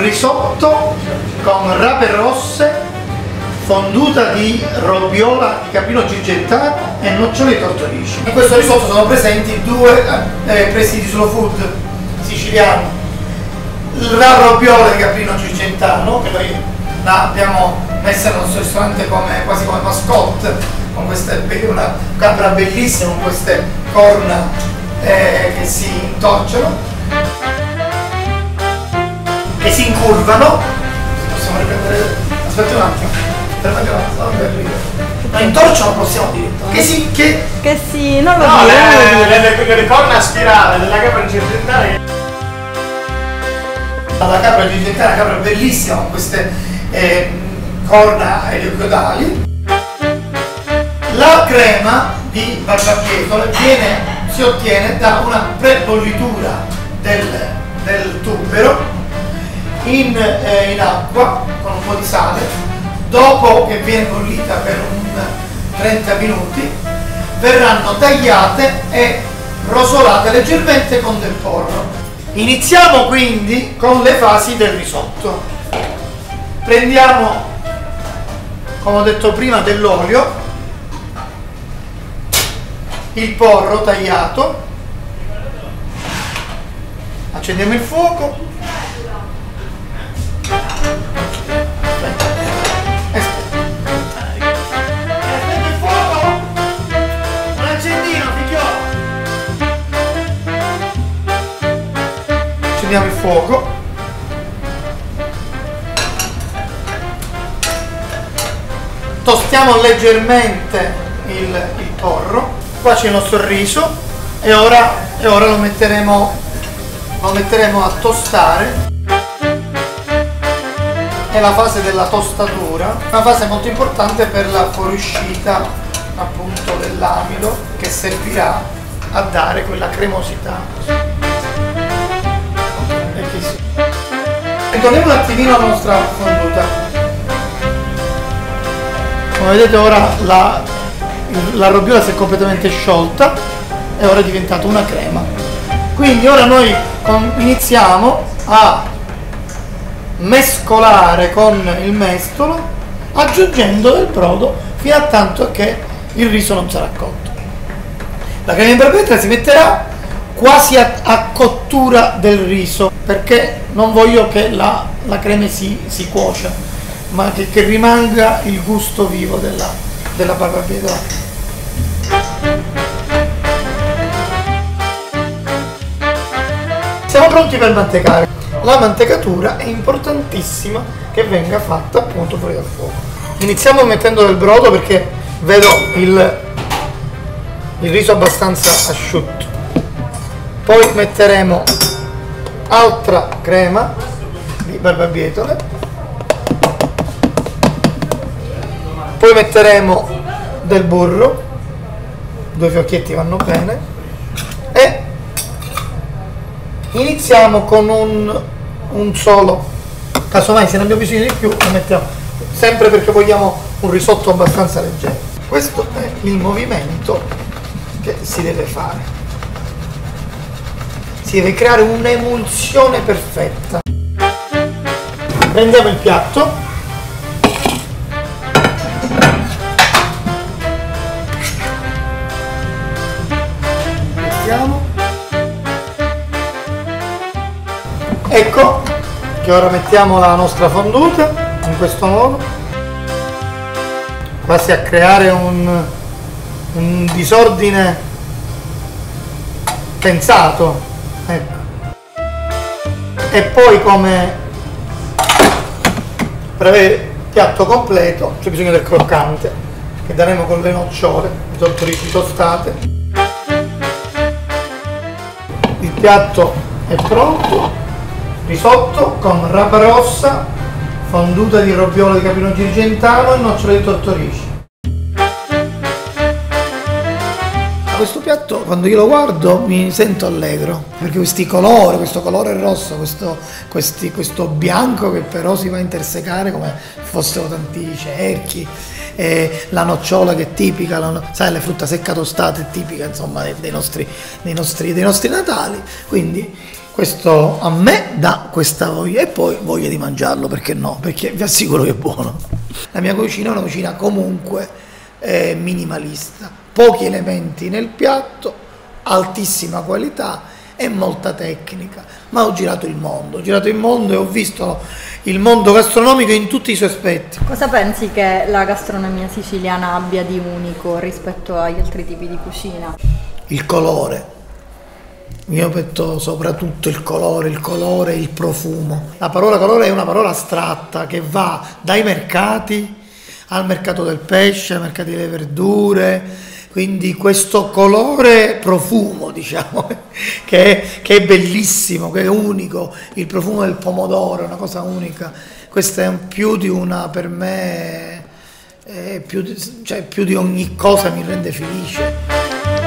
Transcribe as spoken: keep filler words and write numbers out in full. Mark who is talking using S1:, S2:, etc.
S1: risotto con rape rosse, fonduta di robiola di caprino girgentato e nocciole di tortorici. In questo risotto sono presenti due eh, presidi slow food siciliani. La robiola di caprino girgentano, che noi la abbiamo messa nel nostro ristorante come, quasi come mascotte, con queste, una capra bellissima, con queste corna eh, che si intorciano, che si incurvano. Possiamo riprendere, aspetta un attimo, fermate un attimo, non per ridere. Ma intorciano possiamo dire che si, che,
S2: che si, non lo
S3: no,
S2: dire,
S3: le,
S2: non lo dire.
S3: le, le, le corna spirale della capra girgentana.
S1: La capra girgentana è una capra bellissima con queste eh, corna elicoidali. La crema di barbabietole viene, si ottiene da una prebollitura del, del tubero in, eh, in acqua con un po' di sale. Dopo che viene bollita per un trenta minuti verranno tagliate e rosolate leggermente con del porro. Iniziamo quindi con le fasi del risotto. Prendiamo, come ho detto prima, dell'olio, il porro tagliato, accendiamo il fuoco, aspetta il fuoco, un accendino figliolo, accendiamo il fuoco, tostiamo leggermente il, il porro. Qua c'è il nostro riso e ora, e ora lo, metteremo, lo metteremo a tostare. È la fase della tostatura, una fase molto importante per la fuoriuscita appunto dell'amido, che servirà a dare quella cremosità. Ritorniamo un attimino alla nostra fonduta. Come vedete ora la la robiola si è completamente sciolta e ora è diventata una crema. Quindi ora noi iniziamo a mescolare con il mestolo, aggiungendo del brodo fino a tanto che il riso non sarà cotto. La crema in barbabietola si metterà quasi a, a cottura del riso, perché non voglio che la, la crema si, si cuocia, ma che, che rimanga il gusto vivo della, della barbabietola. Siamo pronti per mantecare. La mantecatura è importantissima che venga fatta appunto fuori dal fuoco. Iniziamo mettendo del brodo perché vedo il, il riso abbastanza asciutto. Poi metteremo altra crema di barbabietole. Poi metteremo del burro, due fiocchietti vanno bene, e iniziamo con un, un solo, casomai se ne abbiamo bisogno di più lo mettiamo, sempre perché vogliamo un risotto abbastanza leggero. Questo è il movimento che si deve fare, si deve creare un'emulsione perfetta. Prendiamo il piatto, ecco che ora mettiamo la nostra fonduta in questo modo, quasi a creare un, un disordine pensato, ecco. E poi, come per avere il piatto completo c'è bisogno del croccante, che daremo con le nocciole, le tortorici tostate. Il piatto è pronto. Risotto con rapa rossa, fonduta di robiola di caprino girgentano e nocciole di tortorici. Questo piatto, quando io lo guardo, mi sento allegro, perché questi colori, questo colore rosso, questo, questi, questo bianco che però si va a intersecare come fossero tanti cerchi, e la nocciola che è tipica, la, sai, la frutta secca tostata è tipica, insomma, dei nostri, dei nostri, dei nostri Natali. Quindi Questo a me dà questa voglia e poi voglia di mangiarlo, perché no? Perché vi assicuro che è buono. La mia cucina è una cucina comunque eh, minimalista, pochi elementi nel piatto, altissima qualità e molta tecnica. Ma ho girato il mondo, ho girato il mondo e ho visto il mondo gastronomico in tutti i suoi aspetti.
S2: Cosa pensi che la gastronomia siciliana abbia di unico rispetto agli altri tipi di cucina?
S1: Il colore. Io metto soprattutto il colore, il colore e il profumo. La parola colore è una parola astratta che va dai mercati al mercato del pesce, ai mercati delle verdure, quindi questo colore profumo, diciamo, che è, che è bellissimo, che è unico, il profumo del pomodoro è una cosa unica. Questa è un più di una, per me, è più di, cioè più di ogni cosa mi rende felice.